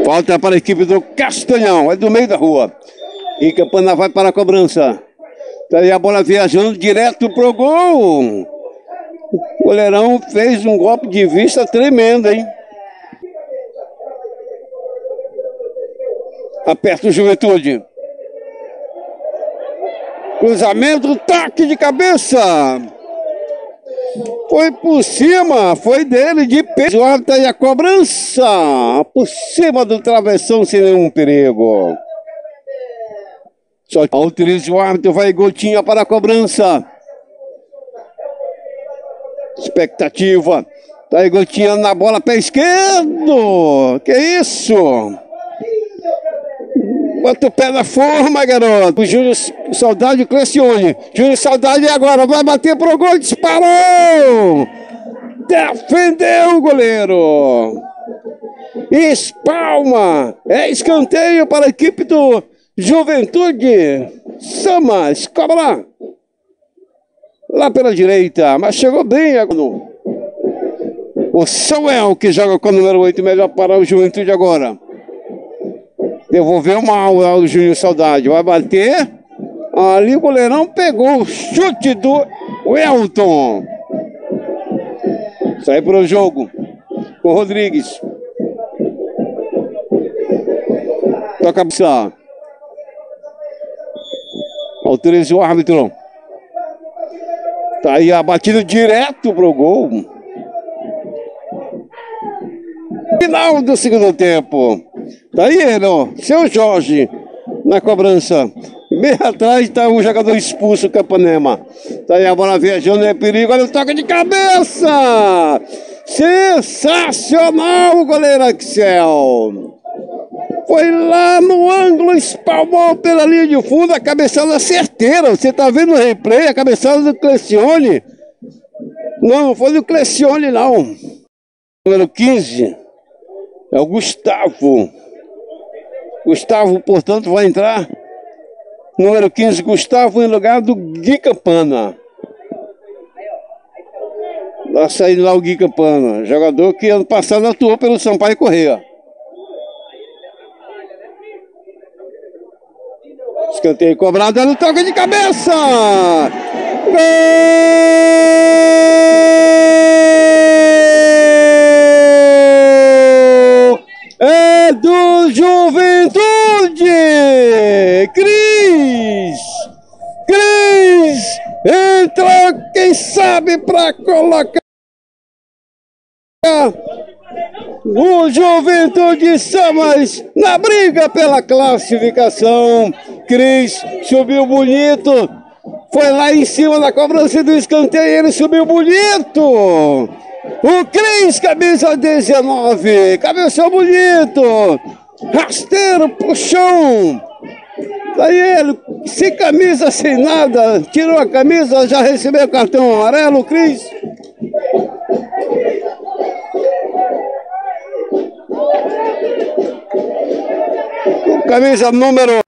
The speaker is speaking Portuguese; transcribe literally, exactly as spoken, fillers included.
Falta para a equipe do Castanhão, é do meio da rua. E Campana vai para a cobrança. Tá aí a bola viajando direto pro gol. O goleirão fez um golpe de vista tremendo, hein? Aperta o Juventude. Cruzamento, toque de cabeça. Foi por cima, foi dele de peso. E a cobrança por cima do travessão sem nenhum perigo. Só autoriza o árbitro, vai Gotinha para a cobrança. Expectativa. Tá aí Gotinha na bola, pé esquerdo. Que isso? Bota o pé na forma, garoto. O Júnior Saudade e o Clecione. Júnior Saudade agora vai bater pro gol. Disparou! Defendeu o goleiro. Espalma. É escanteio para a equipe do Juventude. Samas, cobra lá. Lá pela direita, mas chegou bem. O Samuel que joga com o número oito. Melhor para o Juventude agora. Devolveu mal ao Júnior Saudade. Vai bater. Ali o goleirão pegou o chute do Elton. Sai para o jogo. Com o Rodrigues. Toca a buscar. Autoriza o árbitro. Tá aí a batida direto pro gol. Final do segundo tempo. Tá aí ele, ó. Seu Jorge na cobrança. Bem atrás está um jogador expulso, o Capanema. Tá aí a bola viajando, é perigo. Olha o toque de cabeça. Sensacional o goleiro Axel. Foi lá no ângulo, espalmou pela linha de fundo, a cabeçada certeira. Você tá vendo o replay, a cabeçada do Clecione. Não, não foi do Clecione, não. Número quinze é o Gustavo. Gustavo, portanto, vai entrar. Número quinze, Gustavo, em lugar do Gui Campana. Vai sair lá o Gui Campana, jogador que ano passado atuou pelo Sampaio Corrêa. Escanteio cobrado, no toque de cabeça! Gol! É do Juventude! Cris! Cris! Entra, quem sabe, para colocar o Juventude Samas na briga pela classificação. Cris subiu bonito, foi lá em cima da cobrança do escanteio, ele subiu bonito. O Cris, camisa dezenove, cabeçou bonito, rasteiro pro chão. Daí ele, sem camisa, sem nada, tirou a camisa, já recebeu o cartão amarelo, Cris. Camisa número